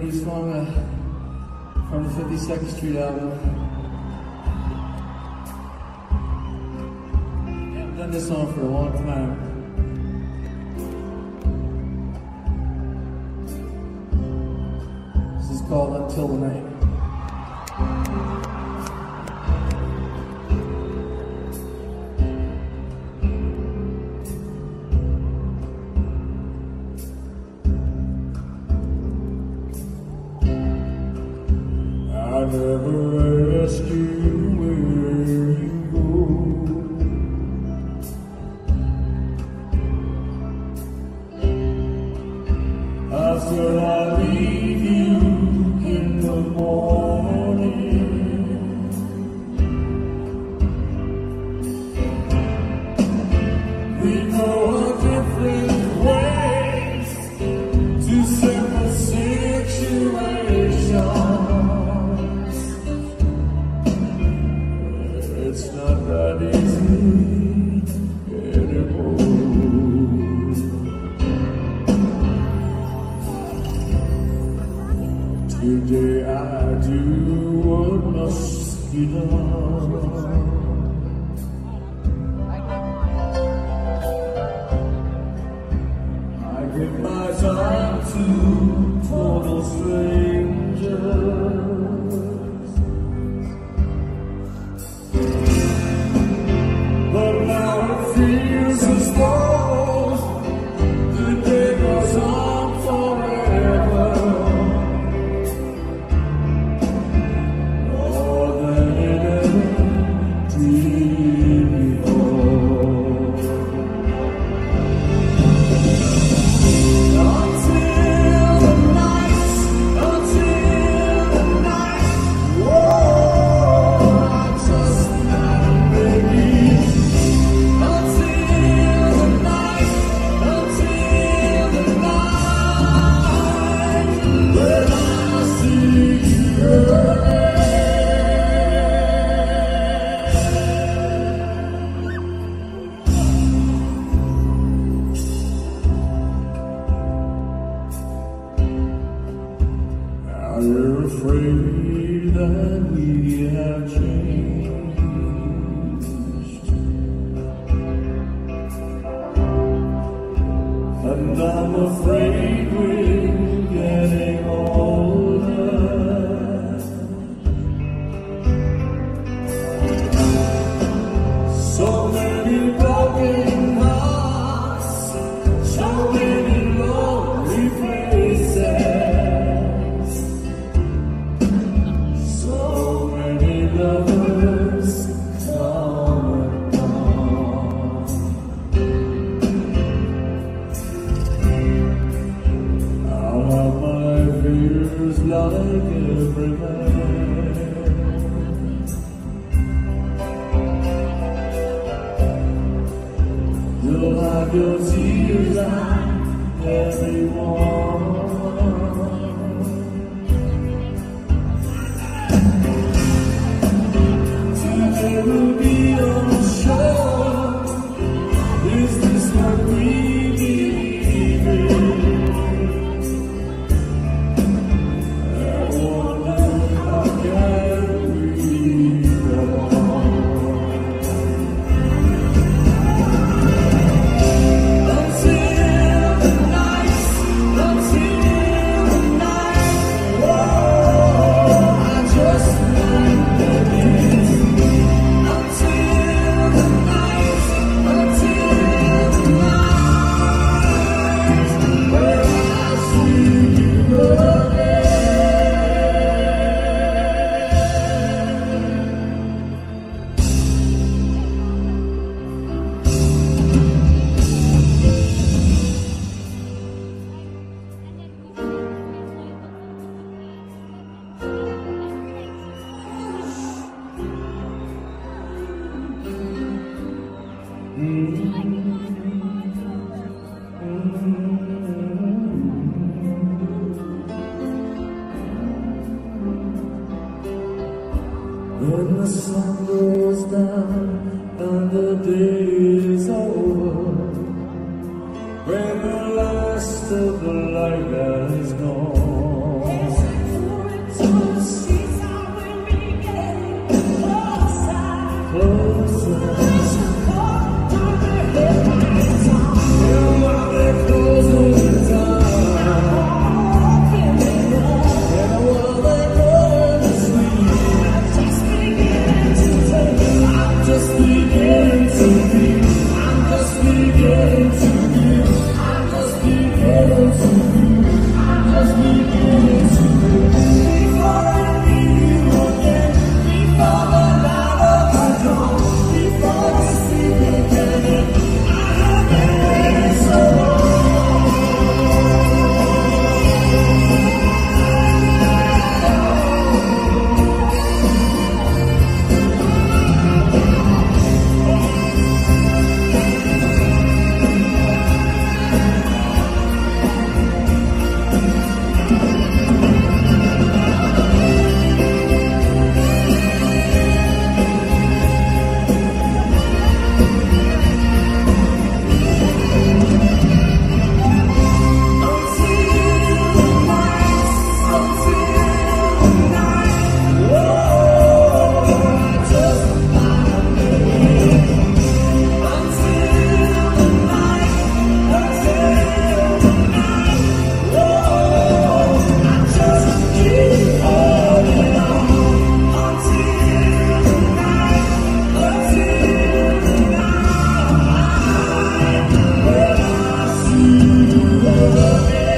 new song from the 52nd Street album. I haven't done this song for a long time. This is called Until the Night. I never ask you where you go. I said I'll leave you in the morning. We go our different ways to separate situations. It's not that easy anymore. Today I do what must be done. I give my time to total strangers. Feels as though the day goes on forever, more than it ever did before. Until the night, whoa, I just not baby. You're afraid that we have changed, and I'm afraid we're getting older. So many broken hearts, so many lonely places. Lovers come and gone. I'll have my fears like every man. You'll have your tears like everyone. Will be unsure. Is this what we believe in? I wonder how can we go on? Until the night, whoa, I just like the when the sun goes down and the day is over, when the last of the light has gone. Love